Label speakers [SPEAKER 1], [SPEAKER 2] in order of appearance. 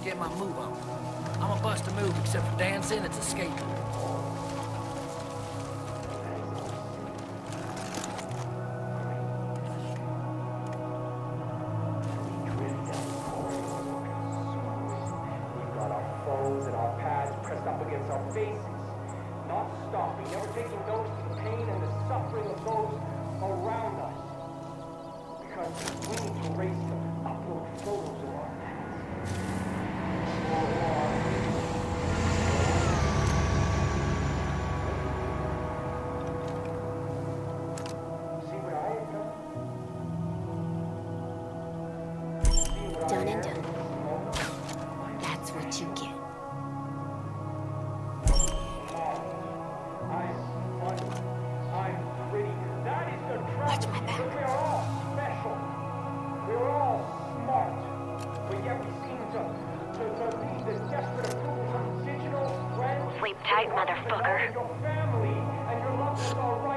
[SPEAKER 1] to get my move on. I'm a bust to move, except for dancing, it's escaping.
[SPEAKER 2] And our pads pressed up against our faces, not stopping, never taking notice of the pain and the suffering of those around us. Because we need to erase them, upload photos of our past. See what I have done?
[SPEAKER 3] Done and done. That's what you get. Watch my back.
[SPEAKER 2] We are all special. We are all smart. But yet we seem to need this desperate approval from digital friends.
[SPEAKER 4] Sleep tight, motherfucker.
[SPEAKER 2] Your family and your loved ones are right.